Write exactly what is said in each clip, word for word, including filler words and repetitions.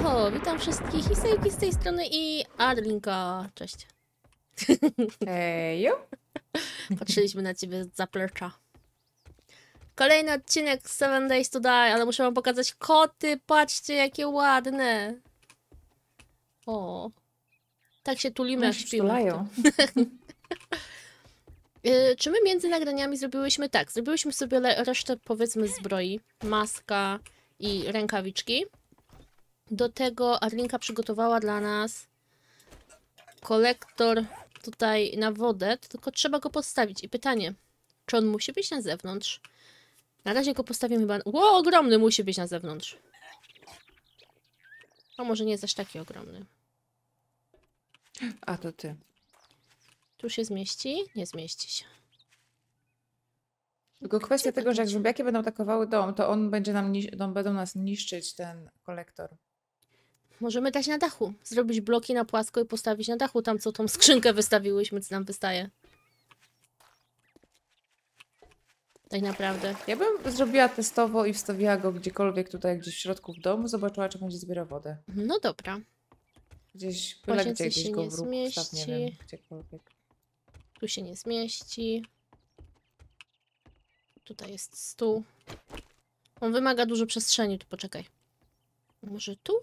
Ho, witam wszystkich i Sejki z tej strony i Adlinka. Cześć. Hejo. Patrzyliśmy na ciebie z zaplecza. Kolejny odcinek Seven Days to Die, ale muszę wam pokazać koty. Patrzcie, jakie ładne. O. Tak się tulimy, jak śpimy. Yy, czy my między nagraniami zrobiłyśmy tak? Zrobiłyśmy sobie resztę, powiedzmy, zbroi. Maska i rękawiczki. Do tego Adlinka przygotowała dla nas kolektor tutaj na wodę, tylko trzeba go postawić. I pytanie, czy on musi być na zewnątrz? Na razie go postawimy chyba... Ło, ogromny musi być na zewnątrz. A może nie jest aż taki ogromny. A to ty. Tu się zmieści? Nie zmieści się. Tylko kwestia tego, że jak zombiaki będą atakowały dom, to on będzie nam nisz- on będą nas niszczyć, ten kolektor. Możemy dać na dachu. Zrobić bloki na płasko i postawić na dachu tam, co tą skrzynkę wystawiłyśmy, co nam wystaje. Tak naprawdę. Ja bym zrobiła testowo i wstawiła go gdziekolwiek tutaj, gdzieś w środku w domu, zobaczyła, czy będzie zbierał wodę. No dobra. Gdzieś, byle gdzie, gdzieś się go nie w róg wstaw, nie zmieści. wiem, gdziekolwiek. Tu się nie zmieści. Tutaj jest stół. On wymaga dużo przestrzeni, tu poczekaj. Może tu?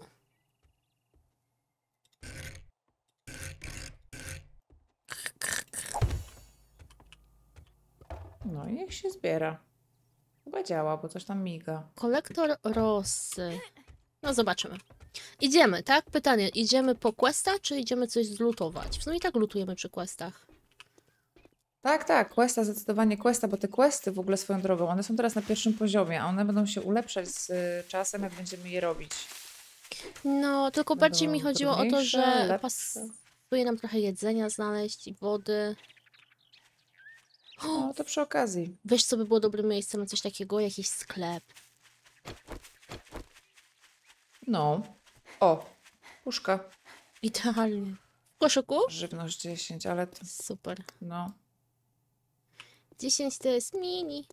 No i niech się zbiera. Chyba działa, bo coś tam miga. Kolektor rosy. No zobaczymy. Idziemy, tak? Pytanie, idziemy po questa, czy idziemy coś zlutować? W sumie i tak lutujemy przy questach. Tak, tak, questa, zdecydowanie questa, bo te questy w ogóle swoją drogą, one są teraz na pierwszym poziomie, a one będą się ulepszać z y, czasem, jak będziemy je robić. No, tylko bardziej mi chodziło o to, trudniejsze, że lepsze. pasuje nam trochę jedzenia znaleźć i wody. No to przy okazji. Wiesz, co by było dobrym miejscem na coś takiego? Jakiś sklep. No. O, puszka. Idealnie. W koszyku? Żywność dziesięć, ale to, Super. no. dziesięć to jest mini.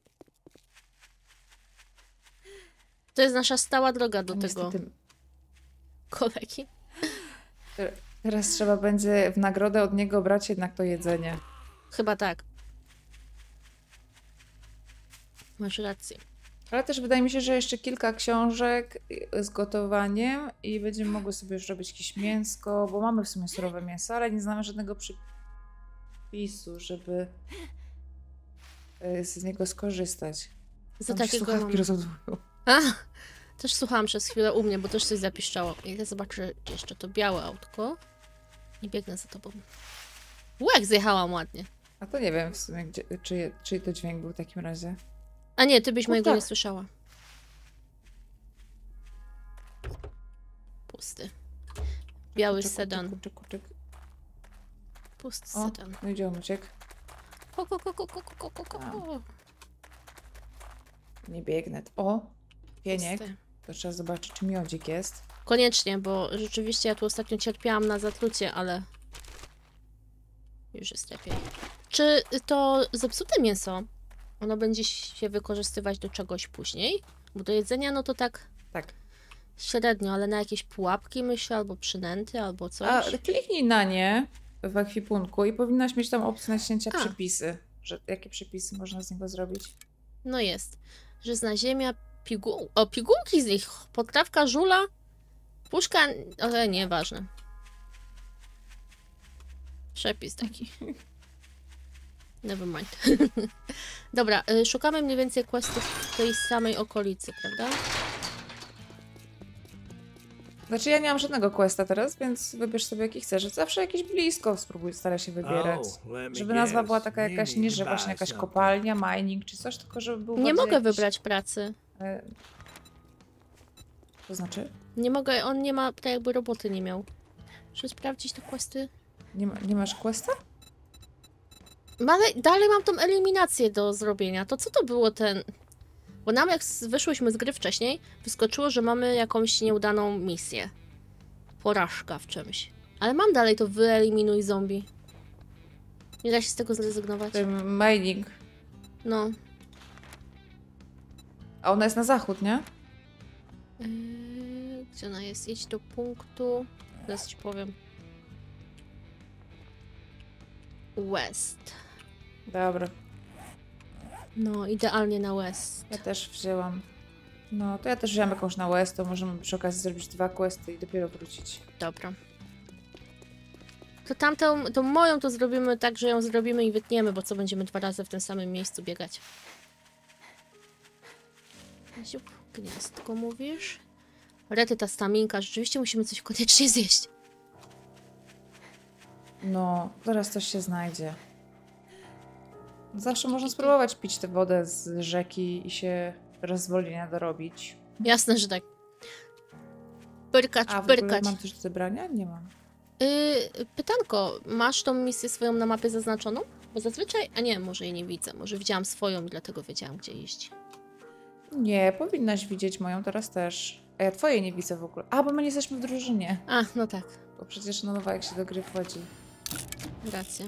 To jest nasza stała droga do A tego niestety, kolegi. te- teraz trzeba będzie w nagrodę od niego brać jednak to jedzenie. Chyba tak. Masz rację. Ale też wydaje mi się, że jeszcze kilka książek y, z gotowaniem i będziemy mogły sobie już robić jakieś mięsko, bo mamy w sumie surowe mięso, ale nie znamy żadnego przepisu, żeby y, z niego skorzystać. Za Tam się takiego słuchawki mam... rozładują. A, też słuchałam przez chwilę u mnie, bo też coś zapiszczało. I ja zobaczę jeszcze to białe autko. I biegnę za tobą. Łek, zjechałam ładnie. A to nie wiem w sumie, gdzie, czy, czy to dźwięk był w takim razie. A nie, ty byś O, mojego tak. nie słyszała. Pusty. Biały Kurczę, sedan. kurczę, kurczę, kurczę. Pusty O, sedan. no i gdzie on uciekł? Ko, ko, ko, ko, ko, ko, ko, ko, ko. Nie biegnę. O, pieniek. Pusty. To trzeba zobaczyć, czy miodzik jest. Koniecznie, bo rzeczywiście ja tu ostatnio cierpiałam na zatrucie, ale już jest lepiej. Czy to zepsute mięso, ono będzie się wykorzystywać do czegoś później? Bo do jedzenia, no to tak Tak. średnio, ale na jakieś pułapki myślę, albo przynęty, albo coś. A kliknij na nie w ekwipunku i powinnaś mieć tam opcję naciśnięcia A. przepisy. Że, jakie przepisy można z niego zrobić? No jest. Żyzna ziemia, piguł... O, pigułki z nich, potrawka, żula, puszka, ale nieważne. Przepis taki. Never mind. Dobra, y, szukamy mniej więcej questów w tej samej okolicy, prawda? Znaczy ja nie mam żadnego questa teraz, więc wybierz sobie jaki chcesz. Zawsze jakieś blisko spróbuj, staraj się wybierać. Żeby nazwa była taka jakaś nie, że właśnie jakaś kopalnia, mining czy coś, tylko żeby był Nie bardziej mogę jakiś, wybrać pracy. e, To znaczy? Nie mogę, on nie ma, tak jakby roboty nie miał. Muszę sprawdzić te questy. Nie, ma, nie masz questa? Ale dalej mam tą eliminację do zrobienia. To co to było ten... Bo nam jak z- wyszłyśmy z gry wcześniej, wyskoczyło, że mamy jakąś nieudaną misję. Porażka w czymś. Ale mam dalej to wyeliminuj zombie. Nie da się z tego zrezygnować. Tym mining. No. A ona jest na zachód, nie? Yy, Gdzie ona jest? Idź do punktu. Zaraz ci powiem. West. Dobra, No, idealnie na west. ja też wzięłam. No, to ja też wzięłam jakąś na West, to możemy przy okazji zrobić dwa questy i dopiero wrócić. Dobra. To tamtą, tą moją to zrobimy tak, że ją zrobimy i wytniemy, bo co będziemy dwa razy w tym samym miejscu biegać. Ziup, gniazdko mówisz? Rety, ta staminka, rzeczywiście musimy coś koniecznie zjeść. No, zaraz coś się znajdzie. Zawsze można spróbować pić tę wodę z rzeki i się rozwolnienia dorobić. Jasne, że tak. Pyrkacz, A, w ogóle pyrkacz. mam coś do zebrania? Nie mam. Yy, pytanko, masz tą misję swoją na mapie zaznaczoną? Bo zazwyczaj, a nie, może jej nie widzę. Może widziałam swoją i dlatego wiedziałam, gdzie iść. Nie, powinnaś widzieć moją teraz też. A ja twojej nie widzę w ogóle. A, bo my nie jesteśmy w drużynie. A, no tak, Bo przecież na nowa jak się do gry wchodzi. racja.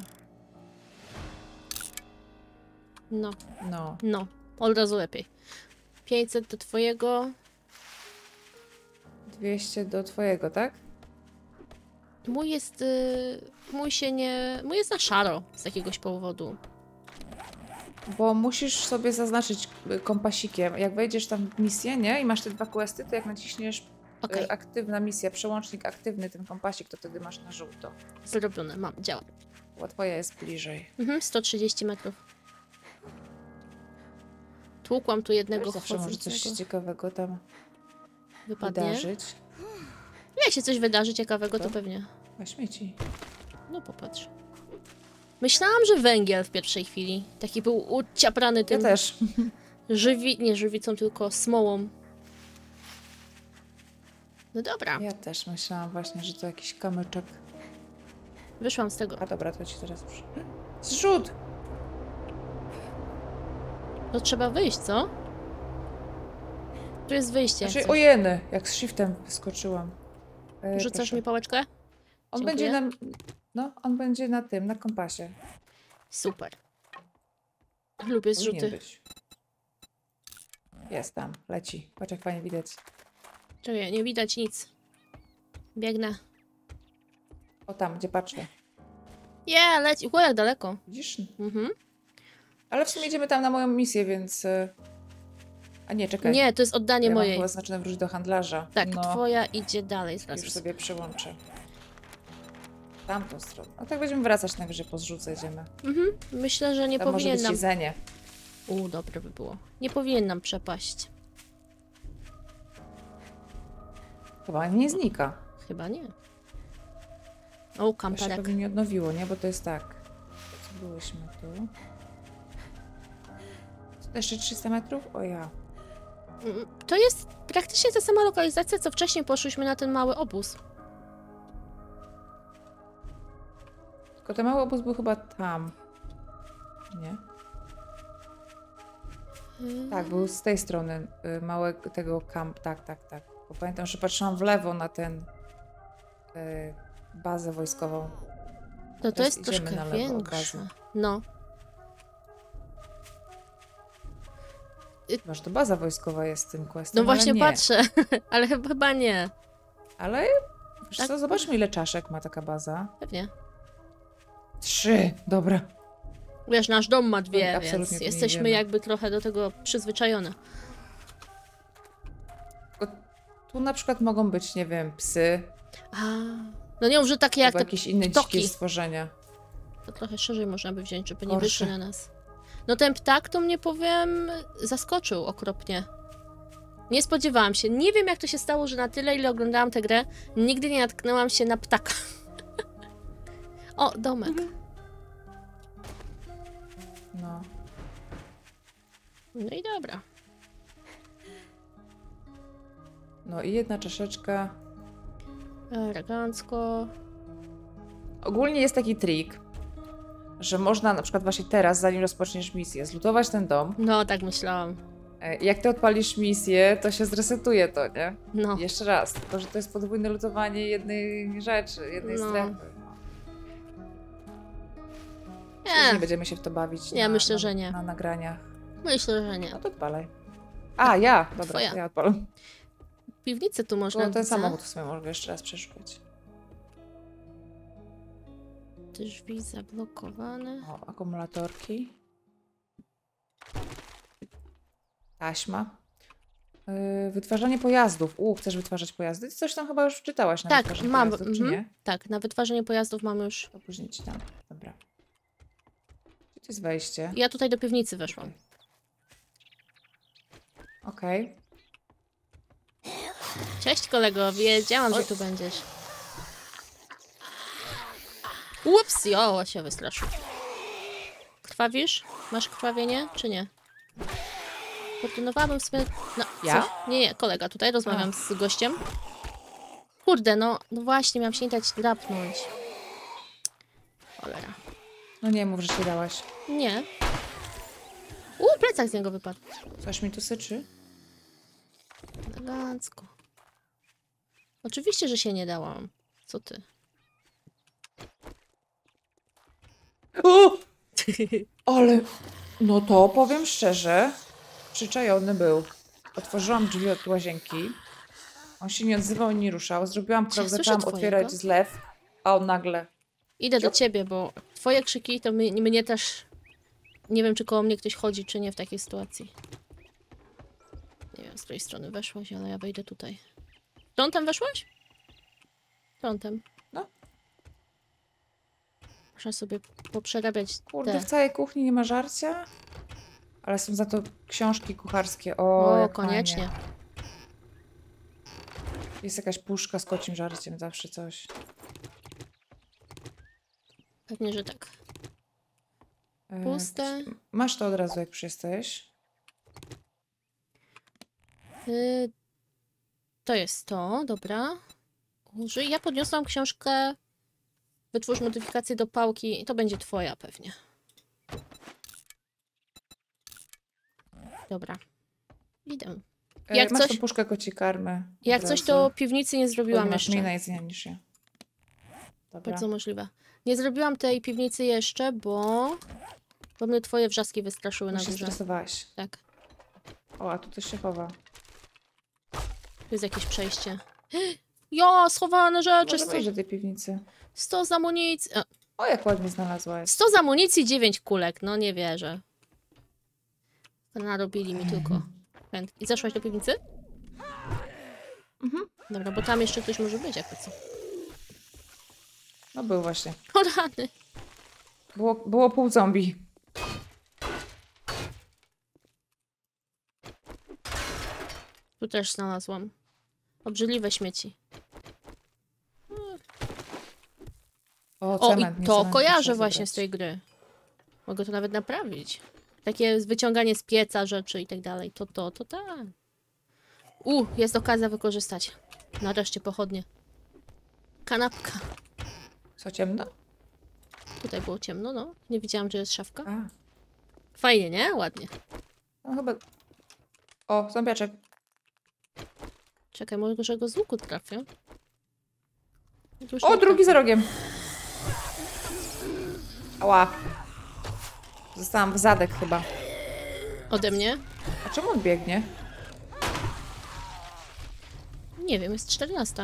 No, No. no, od razu lepiej. pięćset do twojego. dwieście do twojego, tak? Mój jest, yy, mój się nie, mój jest na szaro z jakiegoś powodu. Bo musisz sobie zaznaczyć y, kompasikiem. Jak wejdziesz tam w misję, nie? I masz te dwa questy, to jak naciśniesz Okej, y, aktywna misja, przełącznik aktywny, ten kompasik, to wtedy masz na żółto. zrobione, mam, działa. Bo twoja jest bliżej. Mhm, sto trzydzieści metrów. Tłukłam tu jednego Zawsze może coś chodzącego. ciekawego tam Wypadnie. wydarzyć. Jak się coś wydarzy ciekawego, to Co? pewnie. Na śmieci. No popatrz. Myślałam, że węgiel w pierwszej chwili. Taki był uciaprany Ja tym też. żywi... nie żywicą, tylko smołą. No dobra, Ja też myślałam właśnie, że to jakiś kamyczek. wyszłam z tego. A dobra, to ci teraz przy... Zrzut! To trzeba wyjść, co? Tu jest wyjście. jak Znaczy, coś. ojeny, jak z shiftem wyskoczyłam. E, Rzucasz proszę. mi pałeczkę? On Dziękuję. będzie na... No, on będzie na tym, na kompasie. Super. Lubię Powinien zrzuty. być. Jest tam, leci. Patrz jak fajnie widać. Czekaj, nie widać nic. Biegnę. O tam, gdzie patrzę. Je, yeah, leci. O, jak daleko. Widzisz? Mhm. Ale w sumie idziemy tam na moją misję, więc... e, A nie, czekaj. Nie, to jest oddanie ja mam mojej. chyba znaczone wrócić do handlarza. Tak, no, twoja idzie dalej. już Zaraz. sobie przełączę. Tamtą stronę. No tak będziemy wracać, najwyżej po zrzutce jedziemy. Mhm. Myślę, że nie Tam może powinien być nam... jedzenie. U, dobre by było. Nie powinien nam przepaść. Chyba nie znika. Chyba nie. O, To się kamperek. pewnie nie odnowiło, nie? Bo to jest tak. Co byłyśmy tu? To jeszcze trzysta metrów? O ja. Mm, To jest praktycznie ta sama lokalizacja, co wcześniej poszliśmy na ten mały obóz. Tylko ten mały obóz był chyba tam. Nie? Tak, był z tej strony y, małego tego kamp. Tak, tak, tak. Bo pamiętam, że patrzyłam w lewo na ten y, bazę wojskową. To to Teraz jest idziemy troszkę na lewo od większe. bazy. No. Chyba, że to baza wojskowa jest z tym questem. No właśnie ale nie. patrzę, ale chyba, chyba nie. Ale wiesz Tak. co, zobaczmy ile czaszek ma taka baza. Pewnie. Trzy, dobra. Wiesz, nasz dom ma dwie, Absolutnie więc tu nie jesteśmy idziemy. jakby trochę do tego przyzwyczajone. Tylko tu na przykład mogą być, nie wiem, psy, A, no nie mów, że takie jak albo te jakieś inne ptoki. dzikie stworzenia. To trochę szerzej można by wziąć, żeby nie Gorsze. wyszły na nas. No ten ptak to mnie, powiem, zaskoczył okropnie. Nie spodziewałam się. Nie wiem, jak to się stało, że na tyle, ile oglądałam tę grę, nigdy nie natknęłam się na ptaka. O, domek. No. No i dobra. No i jedna czaszeczka. Elegancko. Ogólnie jest taki trik, że można na przykład właśnie teraz, zanim rozpoczniesz misję, zlutować ten dom. No, tak myślałam. E, Jak ty odpalisz misję, to się zresetuje to, nie? No. Jeszcze raz, tylko że to jest podwójne lutowanie jednej rzeczy, jednej No. strefy. No. Nie, Nie będziemy się w to bawić. Nie, na, myślę, na, że nie. Na nagraniach. myślę, że nie. No to odpalaj. A, ja! Dobra, Twoja. ja odpalam. Piwnicę tu można, No ten widzę. samochód w sumie mogę jeszcze raz przeszukać. Drzwi zablokowane. O, akumulatorki. Taśma. Yy, wytwarzanie pojazdów. U, chcesz wytwarzać pojazdy? Ty coś tam chyba już czytałaś na Tak, wytwarzanie mam. pojazdów, czy Mhm. nie? Tak, na wytwarzanie pojazdów mamy już. To później ci dam. Dobra. Gdzie to jest wejście? Ja tutaj do piwnicy weszłam. Okej. Cześć kolego, wiedziałam, Oj. że tu będziesz. Ups, jo, się wystraszył. Krwawisz? Masz krwawienie, czy nie? Koordynowałabym sobie... No, Ja? coś- Nie, nie, kolega tutaj, rozmawiam z gościem. Kurde, no, no właśnie, miałam się nie dać drapnąć. Cholera. No nie mów, że się dałaś. Nie. U, plecak z niego wypadł. Coś mi tu syczy? Elegancko. Oczywiście, że się nie dałam. Co ty? O! Ale... No to powiem szczerze. Przyczajony był. Otworzyłam drzwi od łazienki. On się nie odzywał, nie ruszał. Zrobiłam krok, Czy ja słyszę zaczęłam twojego? otwierać zlew, a on nagle... Idę do ciebie, bo twoje krzyki to my, mnie też... Nie wiem, czy koło mnie ktoś chodzi, czy nie w takiej sytuacji. Nie wiem, z której strony weszłaś, ale ja wejdę tutaj. Frontem weszłaś? Frontem. No. Muszę sobie poprzerabiać Kurde, te... w całej kuchni nie ma żarcia? Ale są za to książki kucharskie. O, O, jak koniecznie. fajnie. Jest jakaś puszka z kocim żarciem, zawsze coś. Pewnie, że tak. E, Puste. Masz to od razu, jak już jesteś. Y... To jest to, dobra. Użyj. Ja podniosłam książkę Wytwórz modyfikację do pałki i to będzie twoja pewnie. Dobra. Idę. E, Jak masz coś- tą puszkę koci karmy. od Jak coś, razu. to piwnicy nie Bo zrobiłam masz mniej jeszcze. na jedzenia niż ja. Dobra. Bardzo możliwe. Nie zrobiłam tej piwnicy jeszcze, bo... Bo mnie twoje wrzaski wystraszyły Bo na się górze. stresowałaś. Tak. O, a tu coś się chowa. Tu jest jakieś przejście. Jo, schowane rzeczy. Może sto, wyjść do tej piwnicy. sto z amunicji. a, O, jak ładnie znalazłaś. sto z amunicji, dziewięć kulek. No nie wierzę. Narobili mi tylko. Chęt- I zeszłaś do piwnicy? Mhm. Dobra, bo tam jeszcze ktoś może być, jakby co. No był właśnie. O rany. Było, było pół zombie. Tu też znalazłam. Obrzydliwe śmieci. O, O, cement. i nie to cement kojarzę muszę właśnie zabrać. z tej gry. Mogę to nawet naprawić. Takie wyciąganie z pieca rzeczy i tak dalej. To, to, to tak. U, jest okazja wykorzystać. Nareszcie pochodnie. Kanapka. Co, ciemno? Tutaj było ciemno, no. Nie widziałam, że jest szafka. A, Fajnie, nie? Ładnie. no chyba... O, zombiaczek. Czekaj, może go z łuku trafię. Już O, nie drugi trafię. za rogiem. Ała. Zostałam w zadek chyba. Ode mnie? A czemu on biegnie? Nie wiem, jest czternasta.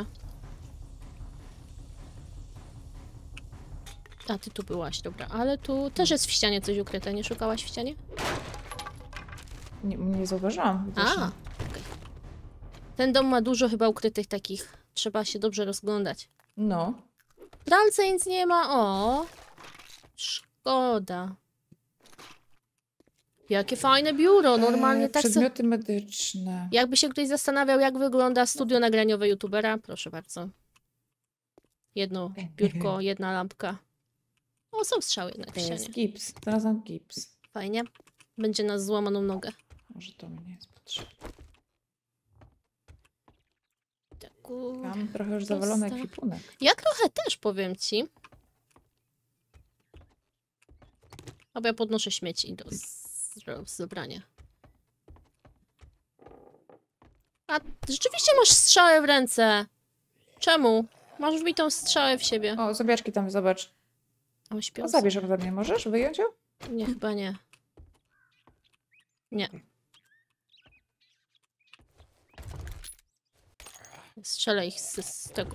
A, ty tu byłaś, dobra. Ale tu też jest w ścianie coś ukryte. Nie szukałaś w ścianie? Nie, nie zauważyłam. A, widocznie. okej. Ten dom ma dużo chyba ukrytych takich. Trzeba się dobrze rozglądać. No. W pralce nic nie ma. O, szkoda. Jakie fajne biuro. Normalnie E, tak se... Przedmioty medyczne. Jakby się ktoś zastanawiał, jak wygląda studio nagraniowe youtubera, proszę bardzo. Jedno biurko, jedna lampka. O, są strzały jednak w To jest ścianie. gips. Znalazłam gips. Fajnie. Będzie na złamaną nogę. Może to mi nie jest potrzebne. Tak, u. Mam trochę już zawalony Prosta. ekwipunek. Ja trochę też, powiem ci. Albo ja podnoszę śmieci do z- zebrania. A rzeczywiście masz strzałę w ręce. Czemu? Masz wbitą strzałę w siebie. O, zombiaczki tam, zobacz. O, śpią. O, zabierz ją ode mnie. Możesz wyjąć ją? Nie, chyba nie. Nie. Strzelę ich z, z tego.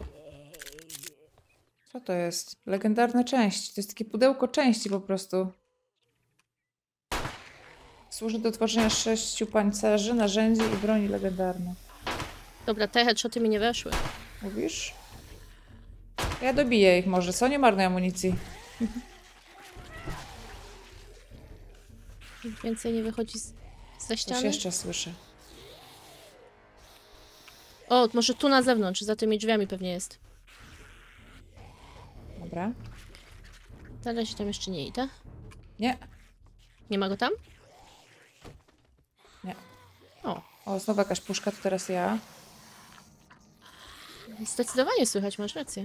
Co to jest? Legendarne części. To jest takie pudełko części po prostu. Służy do tworzenia sześciu pancerzy, narzędzi i broni legendarnych. Dobra, te headshoty mi nie weszły. Mówisz? Ja dobiję ich może, co? Nie marnuj amunicji. Więcej nie wychodzi z, ze Coś ściany. jeszcze słyszę. O, może tu na zewnątrz, za tymi drzwiami pewnie jest. Dobra. Dalej się tam jeszcze nie idę. Nie. Nie ma go tam? Nie. O, O, znowu jakaś puszka, to teraz ja. zdecydowanie słychać, masz rację.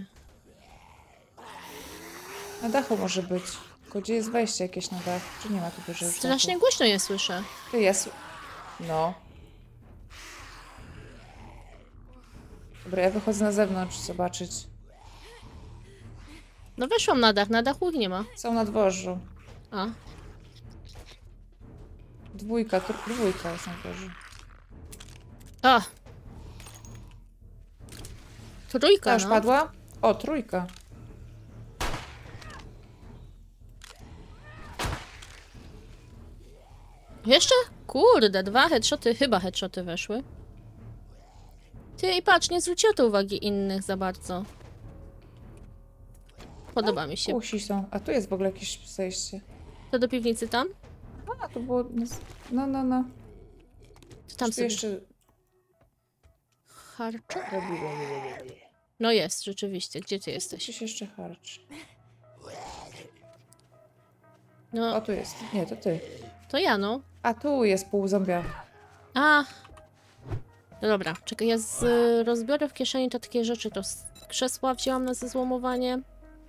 Na dachu może być. Tylko gdzie jest wejście jakieś na dach? Czy nie ma tu dużo już Strasznie dachu? głośno je słyszę. To jest. No. Dobra, ja wychodzę na zewnątrz zobaczyć. No weszłam na dach, na dachu ich nie ma. Są na dworzu. A, Dwójka, tr- dwójka jest na dworzu. a. Trójka, Ta już no. padła? O, trójka. Jeszcze? Kurde, dwa headshoty, chyba headshoty weszły. Ty, i patrz, nie zwróciło to uwagi innych za bardzo. Podoba mi się. Kusi są. A tu jest w ogóle jakieś zejście. To do piwnicy tam? A, to było... No, no, no. To tam Tu sobie jeszcze... harczy? No jest, rzeczywiście. Gdzie ty jesteś? Coś jeszcze harcz. No, O, tu jest. Nie, to ty. to ja, no. A tu jest pół zombia. A. No dobra, czekaj, ja z, y, rozbiorę w kieszeni to takie rzeczy. To z krzesła wzięłam na zezłomowanie.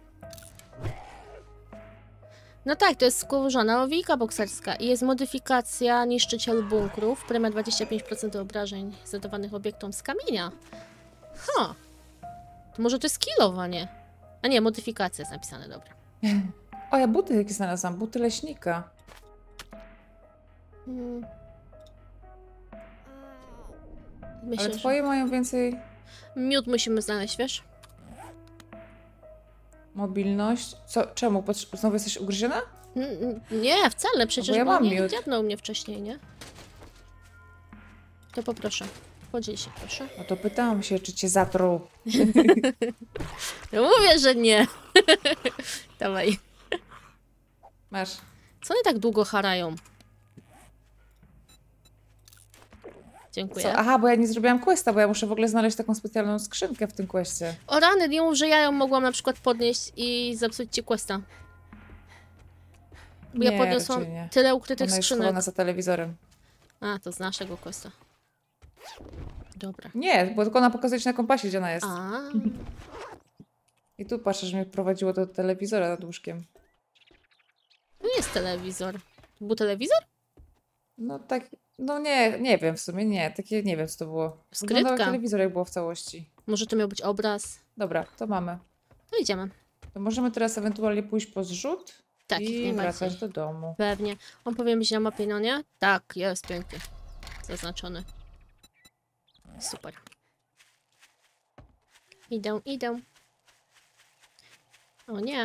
No tak, to jest skórzana owijka bokserska i jest modyfikacja niszczyciel bunkrów. Premia dwadzieścia pięć procent obrażeń zadawanych obiektom z kamienia. Ha! To może to jest kilowanie? A nie, modyfikacja jest napisane, dobra. O, ja buty jakieś znalazłam. Buty leśnika. Hmm. Myślę, Ale że twoje mają więcej miód musimy znaleźć, wiesz? mobilność. Co? Czemu? Potrze- Znowu jesteś ugryziona? N- n- Nie, wcale, przecież ja bo mam nie miód. dziabnął mnie wcześniej, nie? To poproszę. Podziel się, proszę. No to pytałam się, czy cię zatruł. No mówię, że nie. Dawaj. Masz. Co oni tak długo harają? Dziękuję. Co? Aha, bo ja nie zrobiłam questa, bo ja muszę w ogóle znaleźć taką specjalną skrzynkę w tym questie. O rany, nie mów, że ja ją mogłam na przykład podnieść i zepsuć ci questa. Bo ja Nie, podniosłam raczej nie. tyle ukrytych Ona jest skrzynek. schowana za telewizorem. A, to z naszego questa. Dobra. Nie, bo tylko ona pokazuje ci na kompasie, gdzie ona jest. A, I tu patrzę, że mnie prowadziło do telewizora nad łóżkiem. tu jest telewizor. To był telewizor? No tak, no nie, nie wiem w sumie, nie. Takie, nie wiem co to było. Wyglądał jak Skrytka. telewizor, jak było w całości. Może to miał być obraz? Dobra, to mamy. To idziemy. To możemy teraz ewentualnie pójść po zrzut Tak, jak i najbardziej. wracać do domu. Pewnie. On powinien być na mapie, no nie? Tak, jest pięknie. Zaznaczony. Super. Idę, idę. O nie.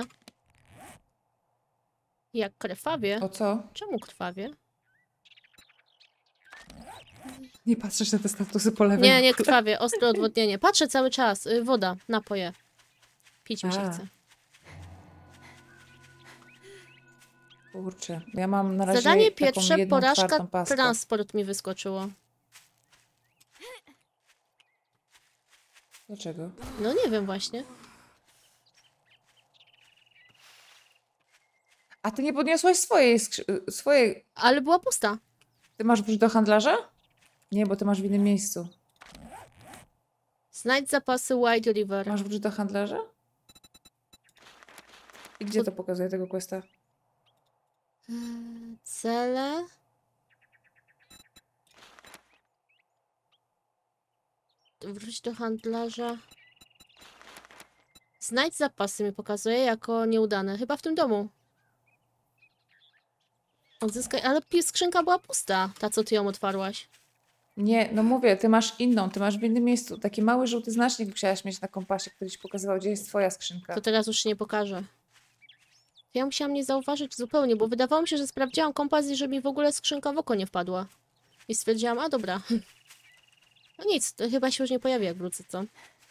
Jak krwawie. O co? Czemu krwawie? Nie patrzysz na te statusy po lewej. Nie, nie krwawie. Ostre odwodnienie. Patrzę cały czas. Y, Woda, napoje. Pić mi się A. chce. Kurczę, ja mam na razie Zadanie taką pierwsze, jedną porażka, czwartą paskę. transport mi wyskoczyło. Dlaczego? No nie wiem właśnie. A ty nie podniosłaś swojej skrzy- swojej... Ale była pusta. Ty masz wrócić do handlarza? Nie, bo ty masz w innym miejscu. Znajdź zapasy White River. Masz wrócić do handlarza? I gdzie Po- to pokazuje tego questa? Eee, Cele. Wróć do handlarza. Znajdź zapasy mi pokazuje jako nieudane. Chyba w tym domu. Odzyskaj, ale pi- skrzynka była pusta. Ta, co ty ją otwarłaś. Nie, no mówię, ty masz inną, ty masz w innym miejscu. Taki mały żółty znacznik musiałaś mieć na kompasie, który ci pokazywał, gdzie jest twoja skrzynka. To teraz już nie pokażę. Ja musiałam nie zauważyć zupełnie, bo wydawało mi się, że sprawdziłam kompas i że mi w ogóle skrzynka w oko nie wpadła. I stwierdziłam, a dobra. No nic, to chyba się już nie pojawi, jak wrócę, co?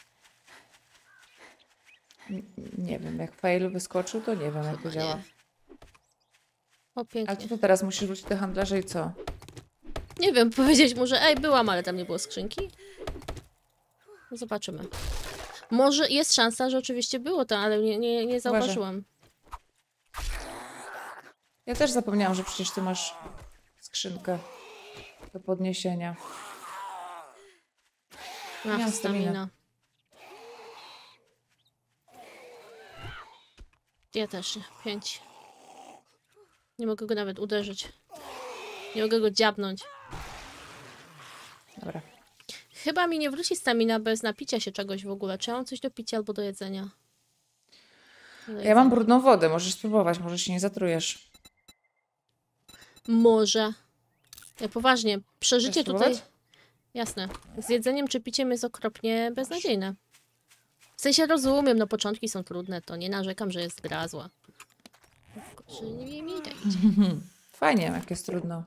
N- Nie wiem, jak fail wyskoczył, to nie wiem, jak to Chyba działa. nie. O, Ale pięknie. co to teraz? Musisz wrócić do handlarza i co? Nie wiem, powiedzieć mu, że ej, byłam, ale tam nie było skrzynki. No zobaczymy. Może jest szansa, że oczywiście było to, ale nie, nie, nie zauważyłam. Ja też zapomniałam, że przecież ty masz skrzynkę do podniesienia. Ach, Miałam stamina. staminę. Ja też nie. Pięć. Nie mogę go nawet uderzyć. Nie mogę go dziabnąć. Dobra. Chyba mi nie wróci stamina bez napicia się czegoś w ogóle. Czy ja mam coś do picia albo do jedzenia? Do Ja jedzenia. mam brudną wodę, możesz spróbować, może się nie zatrujesz. Może. Ja poważnie, przeżycie Chcesz tutaj... spróbować? Jasne. Z jedzeniem czy piciem jest okropnie beznadziejne. W sensie rozumiem, no początki są trudne, to nie narzekam, że jest gra zła. Tylko, że nie mi tak idzie. Fajnie, jak jest trudno.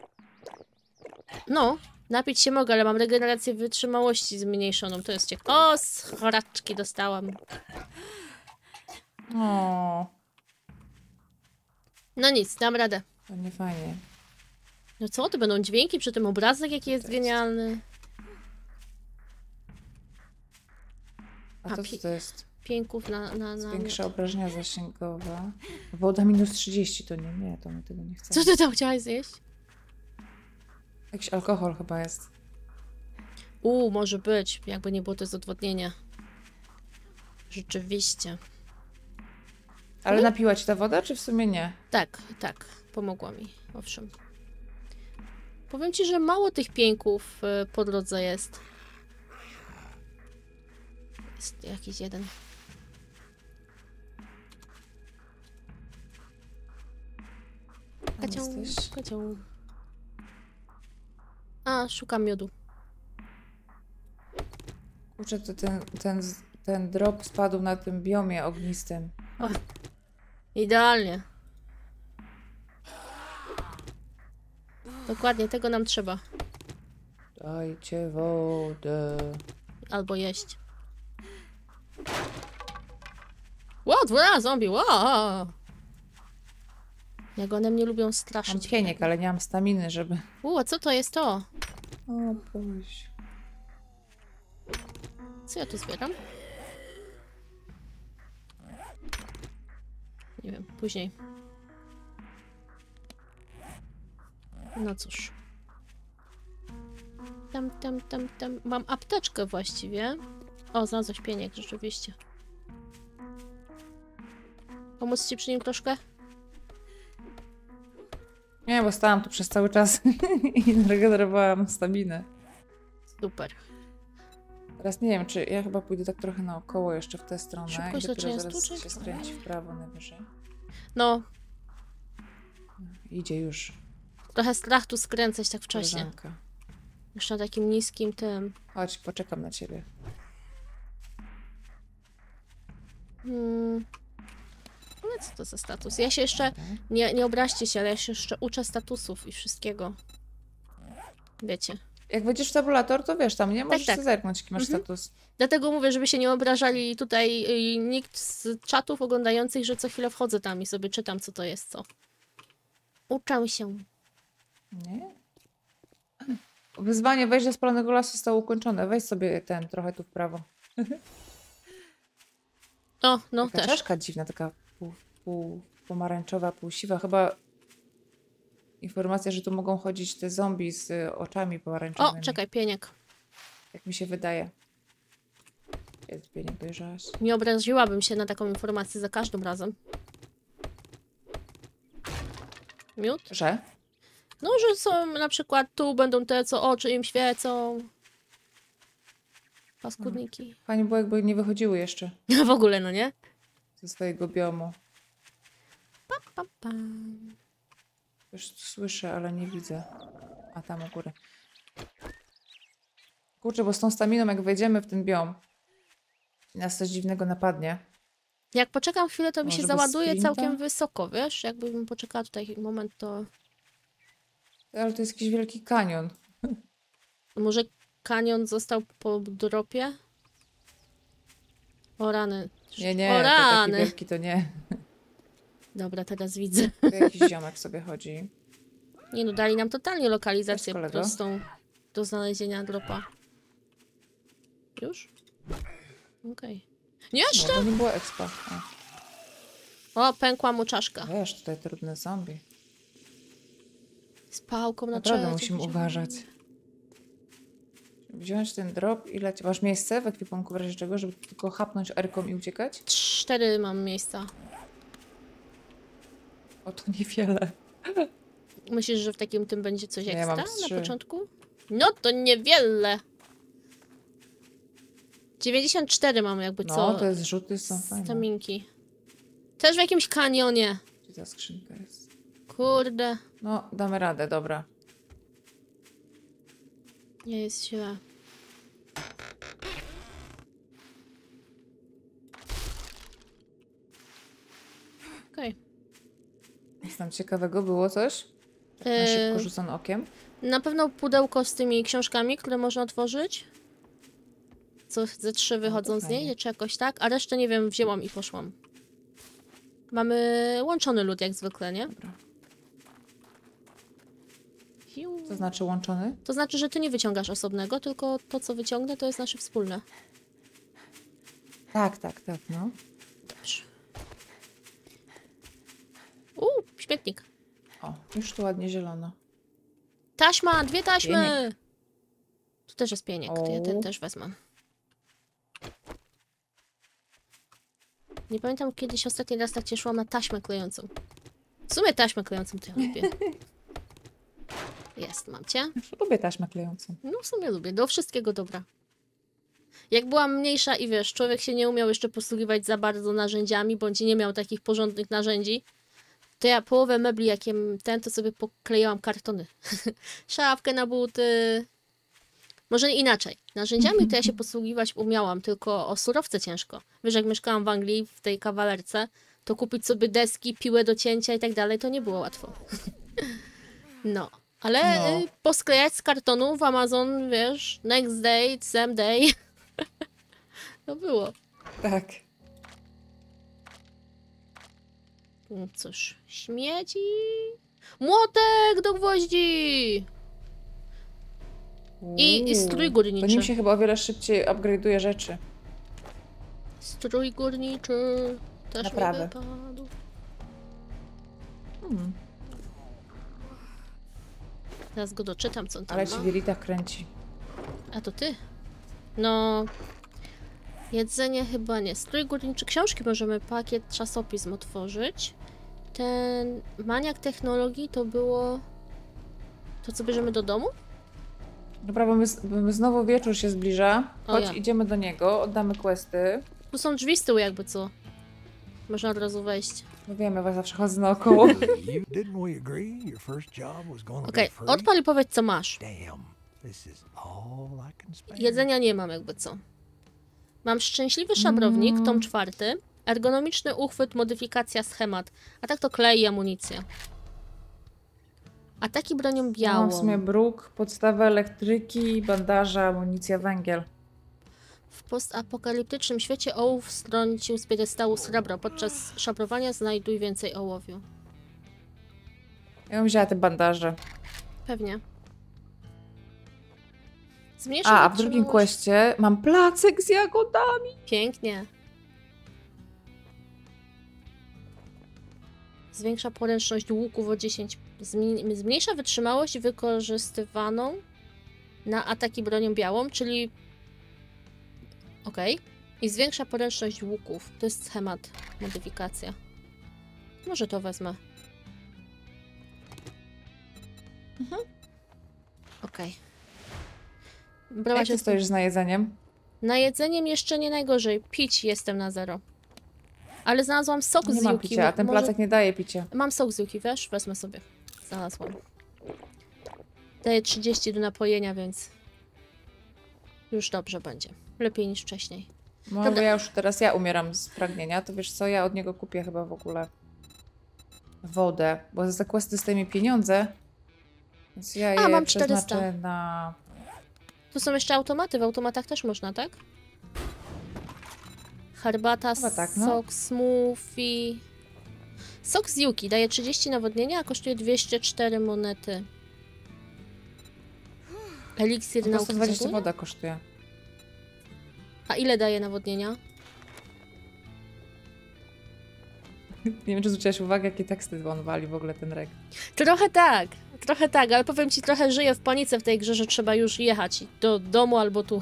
No, napić się mogę, ale mam regenerację wytrzymałości zmniejszoną, to jest ciekawe. O, schoraczki dostałam. O, No nic, dam radę. to nie fajnie. No co, to będą dźwięki przy tym obrazek, jaki jest To jest- genialny. A A, to pi- co to jest? Pięków na... na, na... Zwiększa obrażenia zasięgowe. Woda minus trzydzieści to nie, nie, to my tego nie chcemy. Co ty tam chciałaś zjeść? Jakiś alkohol chyba jest. Uuu, może być. Jakby nie było to z odwodnienia. Rzeczywiście. Ale napiła ci ta woda, czy w sumie nie? Tak, tak. Pomogła mi. Owszem. Powiem ci, że mało tych pieńków y, po drodze jest. Jest jakiś jeden. Tam Kacioł, jesteś. kacioł. A, szukam miodu. Kurczę, to ten, ten, z- ten drop spadł na tym biomie ognistym. Idealnie. Dokładnie, tego nam trzeba. Dajcie wodę. Albo jeść. Ło, dwa zombie, ło! Jak one mnie lubią Mam straszyć. pieniek, ale nie mam staminy, żeby... U, a co to jest to? O boś. Co ja tu zbieram? Nie wiem, później. No cóż. Tam, tam, tam, tam. Mam apteczkę właściwie. O, znalazłeś pieniek, rzeczywiście. Pomóc ci przy nim troszkę? Nie, bo stałam tu przez cały czas i regenerowałam staminę. Super. Teraz nie wiem, czy ja chyba pójdę tak trochę naokoło jeszcze w tę stronę Szybkość i dopiero leczenia zaraz stłuczek? się skręci w prawo najwyżej. No, Idzie już. trochę strach tu skręcać tak wcześnie. Koleżanka. Już na takim niskim tym. Chodź, poczekam na ciebie. Hmm. Ale co to za status? Ja się jeszcze... Dobra. Nie, nie obraźcie się, ale ja się jeszcze uczę statusów i wszystkiego. Wiecie. Jak wejdziesz w tabulator, to wiesz, tam nie możesz tak. sobie zerknąć, jaki masz Mhm. status. Dlatego mówię, żeby się nie obrażali tutaj y, nikt z czatów oglądających, że co chwilę wchodzę tam i sobie czytam, co to jest co. Uczę się. Nie? Wyzwanie wejść do spalonego lasu zostało ukończone. Weź sobie ten trochę tu w prawo. O, no Taka też. czaszka dziwna, taka pół, pół pomarańczowa, pół siwa. Chyba informacja, że tu mogą chodzić te zombie z y, oczami O, pomarańczowymi. czekaj, pieniek. Jak mi się wydaje. Jest pieniek, dojrzałaś? Nie obraziłabym się na taką informację za każdym razem. Miód? Że? No, że są na przykład tu będą te, co oczy im świecą. Paskudniki. Fajnie było, jakby nie wychodziły jeszcze W ogóle, no nie? ze swojego biomu. Pa, pam. Już słyszę, ale nie widzę. A tam u góry. Kurczę, bo z tą staminą jak wejdziemy w ten biom i nas coś dziwnego napadnie. Jak poczekam chwilę, to mi Może się bez załaduje sprinta? całkiem wysoko, wiesz? Jakbym poczekała tutaj moment, to Ale to jest jakiś wielki kanion. może kanion został po dropie? O rany. Nie, nie, O to taki rany. wielki to nie. Dobra, teraz widzę. To jakiś ziomek sobie chodzi. Nie no, dali nam totalnie lokalizację Cześć, kolego. prostą do znalezienia dropa. Już? Okej. No, Jeszcze! to nie było expa. O, O, pękła mu czaszka. wiesz, tutaj trudne zombie. Z pałką na Naprawdę czele. musimy uważać. Wziąć ten drop i leci. Masz miejsce w ekwipunku w razie czego, żeby tylko chapnąć erką i uciekać? Cztery mam miejsca. O, to niewiele. Myślisz, że w takim tym będzie coś Ja ekstra mam na trzy. początku? No to niewiele. dziewięćdziesiąt cztery mam jakby No, co. to jest rzuty, są fajne. Staminki. Też w jakimś kanionie. Gdzie ta skrzynka jest? Kurde. No, damy radę, dobra. Nie jest źle. Okej. Jest tam ciekawego, było coś? Tak na Eee, szybko rzucone okiem. Na pewno pudełko z tymi książkami, które można otworzyć. Co ze trzy wychodzą z niej, fajnie. czy jakoś tak. A resztę nie wiem, wzięłam i poszłam. Mamy łączony lód jak zwykle, nie? Dobra. Hiu. To znaczy łączony? To znaczy, że ty nie wyciągasz osobnego, tylko to, co wyciągnę, to jest nasze wspólne. Tak, tak, tak, no. Dobrze. Uuu, śmietnik. O, już tu ładnie zielono. Taśma, dwie taśmy! Pieniek. Tu też jest pieniek, to ja O. ten też wezmę. Nie pamiętam, kiedyś ostatni raz tak cieszyłam na taśmę klejącą. W sumie taśmę klejącą to ja lubię. Jest, mam cię. Już lubię taśmę klejącą. No w sumie lubię, do wszystkiego dobra. Jak byłam mniejsza i wiesz, człowiek się nie umiał jeszcze posługiwać za bardzo narzędziami, bądź nie miał takich porządnych narzędzi, to ja połowę mebli, jakie ten, to sobie poklejałam kartony. Szafkę na buty. Może inaczej. Narzędziami to ja się posługiwać umiałam, tylko o surowce ciężko. Wiesz, jak mieszkałam w Anglii, w tej kawalerce, to kupić sobie deski, piłę do cięcia i tak dalej, to nie było łatwo. No. Ale No. y, posklejać z kartonu w Amazon, wiesz, next day, same day. To było. Tak. No cóż, śmieci. Młotek do gwoździ! I, i strój To górniczy. nim się chyba o wiele szybciej upgrade'uje rzeczy. Strój górniczy. Też mi Naprawdę. wypadł. Hmm. Teraz go doczytam, co on tam Ale ma. ci wielita kręci. A to ty? No... Jedzenie chyba nie. Strój górniczy. Książki możemy, pakiet, czasopism otworzyć. Ten maniak technologii to było... To co bierzemy do domu? Dobra, bo my, bo my znowu wieczór się zbliża. O Chodź, ja. idziemy do niego, oddamy questy. Tu są drzwi z tyłu jakby co. Można od razu wejść. No wiemy, was zawsze chodzę naokoło. You didn't we agree your first job was going to Okej, be free? odpal i powiedz co masz. Damn, this is all I can spare. Jedzenia nie mam jakby co. Mam szczęśliwy szabrownik, Mm. tom czwarty. Ergonomiczny uchwyt, modyfikacja, schemat. A tak to klej i amunicja. Ataki bronią białą. No, w sumie bruk, podstawa elektryki, bandaża, amunicja, węgiel. W postapokaliptycznym świecie ołów strącił z piedestału srebro. Podczas szabrowania znajduj więcej ołowiu. Ja bym wzięła te bandaże. Pewnie. Zmniejsza A, a w drugim wytrzymałość. questie mam placek z jagodami. Pięknie. Zwiększa poręczność łuków o dziesięć. Zmi- Zmniejsza wytrzymałość wykorzystywaną na ataki bronią białą, czyli... Okej. I zwiększa poręczność łuków. To jest schemat, modyfikacja. Może to wezmę. Mhm. Okej. Brała Jak się ty stoisz z najedzeniem? Na jedzeniem jeszcze nie najgorzej. Pić jestem na zero. Ale znalazłam sok Nie z mam juki. picia, a ten Może- placek nie daje picia. Mam sok z juki, wiesz? Wezmę sobie. Znalazłam. Daję trzydzieści do napojenia, więc... Już dobrze będzie. Lepiej niż wcześniej. No, Dobra. bo ja już teraz ja umieram z pragnienia, to wiesz co, ja od niego kupię chyba w ogóle wodę, bo za questy dostaję mi pieniądze, więc ja je A, mam przeznaczę czterysta. na... Tu są jeszcze automaty. W automatach też można, tak? Herbata, Chyba tak, no. sok, smoothie. Sok z Yuki daje trzydzieści nawodnienia, a kosztuje dwieście cztery monety. Eliksir Po na sto dwadzieścia woda kosztuje. A ile daje nawodnienia? Nie wiem, czy zwróciłaś uwagę, jakie teksty on wali w ogóle ten rek. Trochę tak, trochę tak, ale powiem ci, trochę żyję w panice w tej grze, że trzeba już jechać do domu albo tu.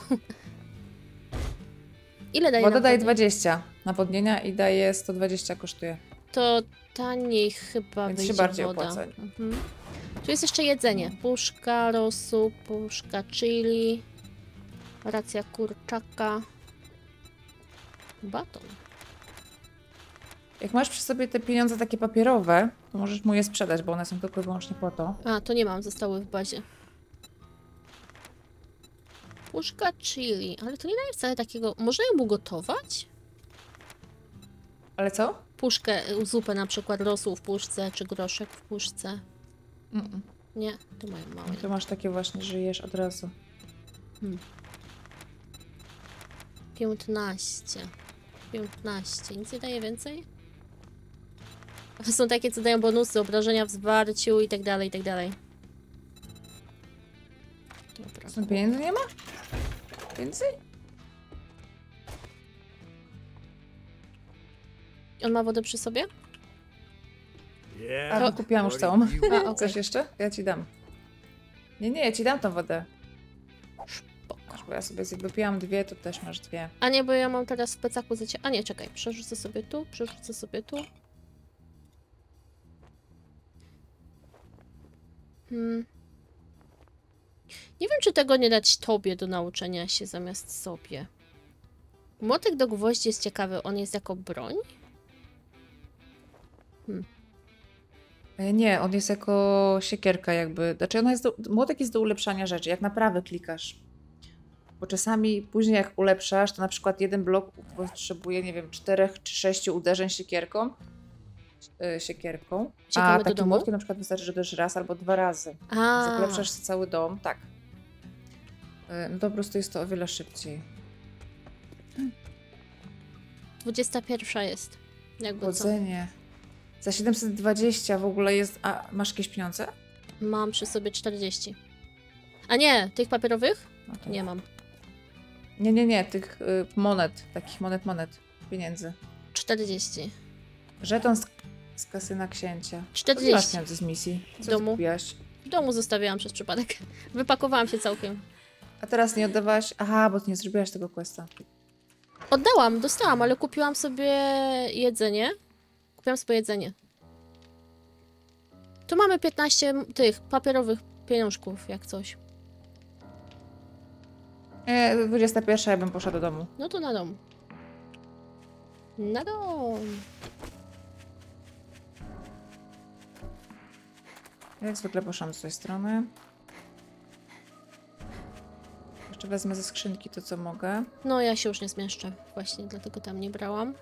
Ile daje Woda daje nawodnienia? dwadzieścia nawodnienia i daje sto dwadzieścia kosztuje. To taniej chyba Więc się wyjdzie bardziej woda. opłaca. Mhm. Tu jest jeszcze jedzenie. Puszka rosu, puszka chili, racja kurczaka, baton. Jak masz przy sobie te pieniądze takie papierowe, to możesz mu je sprzedać, bo one są tylko i wyłącznie po to. A, to nie mam, zostały w bazie. Puszka chili, ale to nie daje wcale takiego... Można ją ugotować? Ale co? Puszkę, y, zupę na przykład rosół w puszce, czy groszek w puszce. Mm -mm. Nie, to mają małe. To masz takie właśnie, że jesz od razu. piętnaście. piętnaście. Nic nie daje więcej? To są takie, co dają bonusy, obrażenia w zwarciu i tak dalej, i tak dalej. Dobra. Co, pieniędzy nie ma? Więcej? On ma wodę przy sobie? Yeah. A, To- wykupiłam już What do całą. you A, okej. Coś jeszcze? Ja ci dam. Nie, nie, ja ci dam tą wodę. Spoko. Masz, bo ja sobie wypiłam dwie, to też masz dwie. A nie, bo ja mam teraz w plecaku zacie... A nie, czekaj, przerzucę sobie tu, przerzucę sobie tu. Hmm. Nie wiem, czy tego nie dać tobie do nauczenia się zamiast sobie. Młotek do gwoździ jest ciekawy, on jest jako broń? E, Nie, on jest jako siekierka jakby. Znaczy ona jest do, młotek jest do ulepszania rzeczy, jak naprawy klikasz. Bo czasami później jak ulepszasz, to na przykład jeden blok potrzebuje, nie wiem, czterech czy sześciu uderzeń siekierką. e, Siekierką. Uciekamy A do takim domu? młotkiem na przykład wystarczy, że uderzysz raz albo dwa razy. A, Jak ulepszasz cały dom, tak. E, No to po prostu jest to o wiele szybciej. dwudziesta pierwsza jest. Jakby co? Chłodzenie. Za siedemset dwadzieścia w ogóle jest... A masz jakieś pieniądze? Mam przy sobie czterdzieści. A nie, tych papierowych? No to... Nie mam. Nie, nie, nie, tych y, monet, takich monet, monet, pieniędzy. czterdzieści. Żeton z, z kasyna księcia. Co czterdzieści. pieniądze z misji? Co W domu. ty kupiłaś? W domu zostawiałam przez przypadek. Wypakowałam się całkiem. A teraz nie oddawałaś? Aha, bo ty nie zrobiłaś tego questa. Oddałam, dostałam, ale kupiłam sobie jedzenie. Kupiłam sobie jedzenie. Tu mamy piętnaście tych papierowych pieniążków, jak coś. E, dwudziesta pierwsza ja bym poszła do domu. No to na dom. Na dom. Jak zwykle poszłam z tej strony. Jeszcze wezmę ze skrzynki to, co mogę. No ja się już nie zmieszczę. Właśnie dlatego tam nie brałam.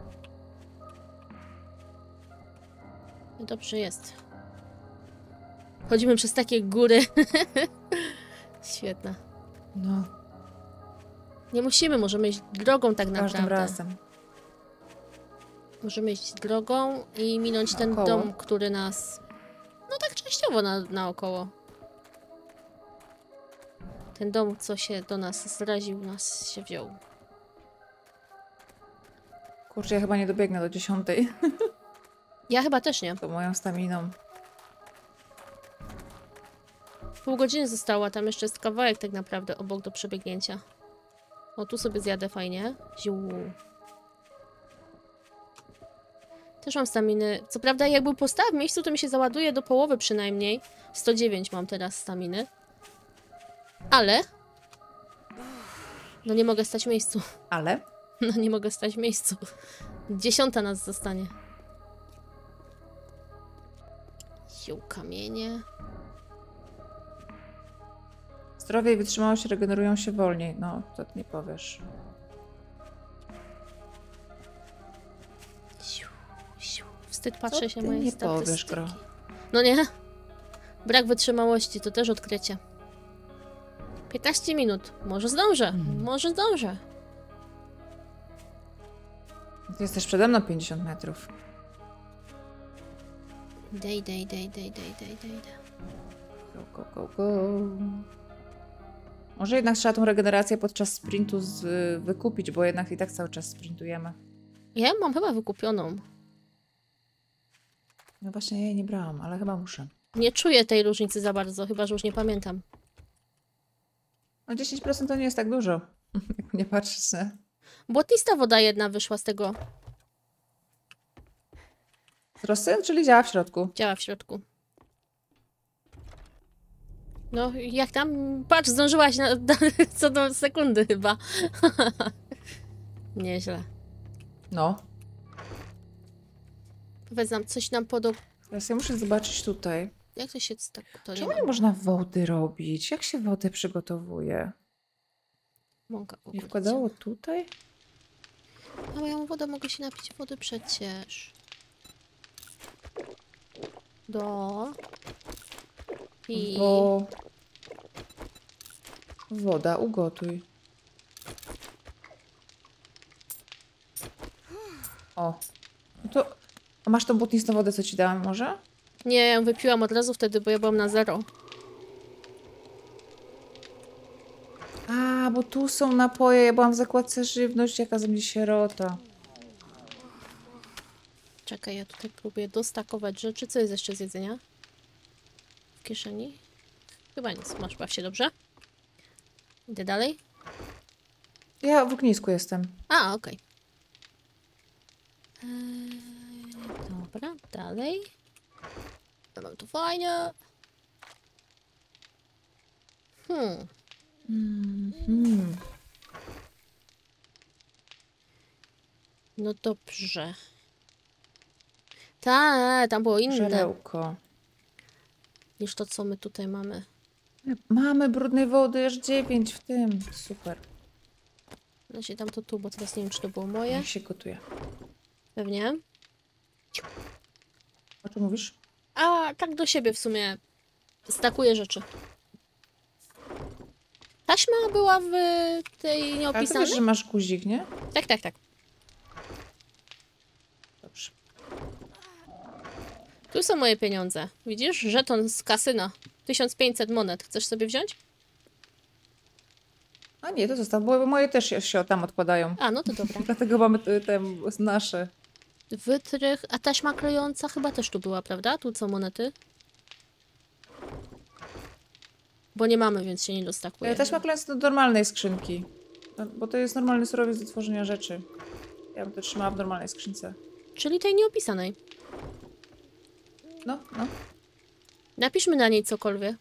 No dobrze jest. Chodzimy przez takie góry. Świetne. No, Nie musimy, możemy iść drogą tak każdym naprawdę. razem. Możemy iść drogą i minąć ten Naokoło. dom, który nas... No tak częściowo na, naokoło. Ten dom, co się do nas zraził, nas się wziął. Kurczę, ja chyba nie dobiegnę do dziesiątej. Ja chyba też nie. To moją staminą. Pół godziny została, tam jeszcze jest kawałek tak naprawdę obok do przebiegnięcia. O, tu sobie zjadę fajnie. Ziu. Też mam staminy. Co prawda jak był postaw w miejscu, to mi się załaduje do połowy przynajmniej. sto dziewięć mam teraz staminy. Ale... No nie mogę stać w miejscu. Ale? No nie mogę stać w miejscu. Dziesiąta nas zostanie. Ziół kamienie. Zdrowie i wytrzymałość regenerują się wolniej. No, to nie powiesz. Siu, siu. Wstyd patrzę się ty moje nie statystyki. powiesz, Gro? No nie? Brak wytrzymałości to też odkrycie. piętnaście minut. Może zdążę. Mhm. Może zdążę. Ty jesteś przede mną pięćdziesiąt metrów. Idę, idę, idę, idę, idę, idę, idę, idę. Go, go, go, go. Może jednak trzeba tą regenerację podczas sprintu z, wykupić, bo jednak i tak cały czas sprintujemy. Ja ją mam chyba wykupioną. No właśnie, ja jej nie brałam, ale chyba muszę. Nie czuję tej różnicy za bardzo, chyba że już nie pamiętam. No dziesięć procent to nie jest tak dużo. Jak nie patrzysz, nie? Błotnista woda jedna wyszła z tego. Z rosy, czyli działa w środku. Działa w środku. No, jak tam? Patrz, zdążyłaś na, na, co do sekundy chyba. Nieźle. No. Powiedz nam, coś nam podoba. Teraz ja muszę zobaczyć tutaj. Jak to się tak... To nie Czemu ma. nie można wody robić? Jak się wodę przygotowuje? Mąka Nie kukurydzy. wkładało tutaj? Ale ja mam wodę, mogę się napić wody przecież. Do... I... Bo... Woda, ugotuj. O. No to... A masz tą błotnistą wodę, co ci dałam może? Nie, ja ją wypiłam od razu wtedy, bo ja byłam na zero. A, bo tu są napoje. Ja byłam w zakładce żywność, jaka ze mnie sierota. Czekaj, ja tutaj próbuję dostakować rzeczy. Co jest jeszcze z jedzenia? W kieszeni? Chyba nic. Masz, baw się dobrze. Idę dalej. Ja w ognisku jestem. A, okej. Eee, dobra, dalej. Ja mam tu fajnie. Hmm. Mhm. No dobrze. Ta, tam było inne Żarełko. niż to, co my tutaj mamy. Mamy brudnej wody, aż dziewięć w tym. Super. No się tam to tu, bo teraz nie wiem, czy to było moje. Niech się gotuje. Pewnie. O czym mówisz? A, tak do siebie w sumie. Stakuję rzeczy. Taśma była w tej Ale to nieopisanej? wiesz, że masz guzik, nie? Tak, tak, tak. Dobrze. Tu są moje pieniądze. Widzisz? Żeton z kasyna. tysiąc pięćset monet. Chcesz sobie wziąć? A nie, to zostaw, bo moje też się, się tam odkładają. A, no to dobra. Dlatego mamy te, te nasze. Wytrych. A taśma klejąca chyba też tu była, prawda? Tu co monety? Bo nie mamy, więc się nie dostakuje. Taśma klejąca do normalnej skrzynki. No, bo to jest normalny surowiec do tworzenia rzeczy. Ja bym to trzymała w normalnej skrzynce. Czyli tej nieopisanej. No, no. Napiszmy na niej cokolwiek.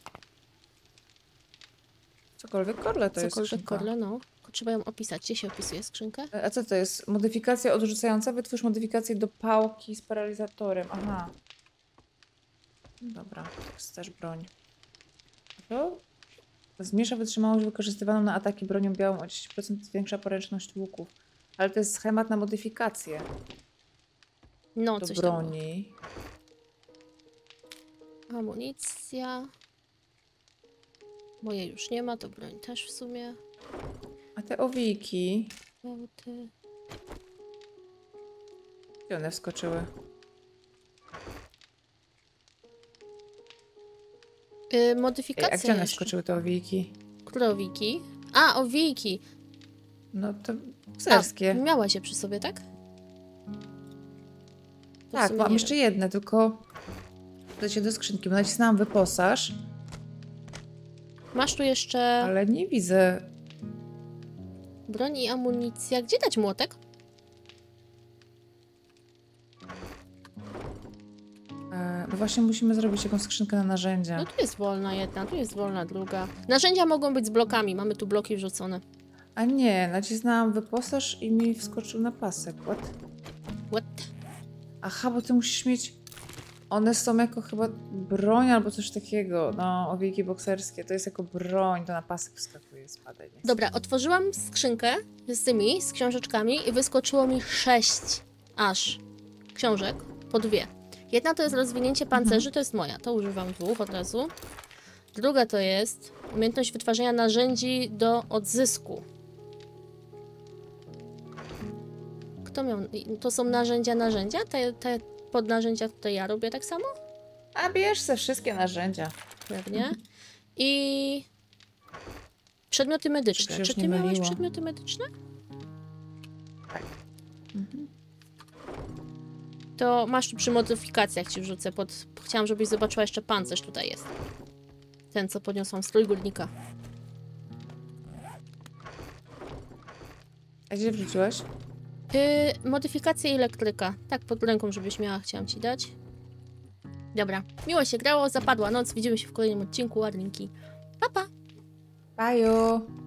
Cokolwiek korle to jest Cokolwiek skrzynka. korle, no. Tylko trzeba ją opisać. Gdzie się opisuje skrzynkę? A co to jest? Modyfikacja odrzucająca? Wytwórz modyfikację do pałki z paralizatorem. Aha. Dobra, to jest też broń. To zmniejsza wytrzymałość wykorzystywaną na ataki bronią białą o dziesięć procent, zwiększa poręczność łuków. Ale to jest schemat na modyfikację No, do coś tam było. broni. Amunicja. Moje już nie ma, to broń też w sumie. A te owiki, Bełty. gdzie one wskoczyły? Yy, Ej, modyfikacja a gdzie one jeszcze. wskoczyły te owiki? Które owiki? A, owiki. No to A, serskie. miałaś je przy sobie, tak? To w Tak, sumie mam nie jeszcze jedne, tylko dajcie do skrzynki, bo nacisnęłam wyposaż, wiem. Masz tu jeszcze ale nie widzę. broń i amunicja. Gdzie dać młotek? E, no właśnie musimy zrobić jakąś skrzynkę na narzędzia. No tu jest wolna jedna, tu jest wolna druga. Narzędzia mogą być z blokami. Mamy tu bloki wrzucone. A nie, nacisnęłam wyposaż i mi wskoczył na pasek. What? What? Aha, bo ty musisz mieć... One są jako chyba broń albo coś takiego. No, owiejki bokserskie. To jest jako broń, to na pasek wskakuje, spadaj. Nie Dobra, otworzyłam skrzynkę z tymi, z książeczkami i wyskoczyło mi sześć aż książek, po dwie. Jedna to jest rozwinięcie pancerzy, to jest moja, to używam dwóch od razu. Druga to jest umiejętność wytwarzania narzędzi do odzysku. Kto miał? To są narzędzia, narzędzia? Te, te podnarzędzia tutaj ja robię tak samo? A bierz se wszystkie narzędzia. Pewnie. I przedmioty medyczne. Czy się Czy już ty nie miałeś myliło? przedmioty medyczne? Mhm. To masz tu przy modyfikacjach ci wrzucę pod... Chciałam, żebyś zobaczyła jeszcze pancerz tutaj jest. Ten, co podniosłam, strój górnika. A gdzie wrzuciłaś? Yy, modyfikacje i elektryka. Tak, pod ręką, żebyś miała, chciałam ci dać. Dobra. Miło się grało, zapadła noc. Widzimy się w kolejnym odcinku. Ładninki. Pa, pa! Baju!